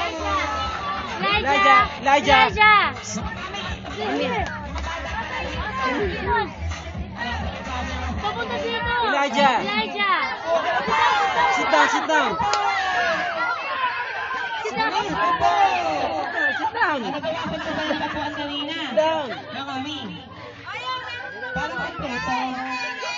Elijah. Papunta dito. Elijah. Sit down. Sit down. Sit down. Ano ba yung pagsasapuan kanina? Sit down. No, mami. Parang kompleto.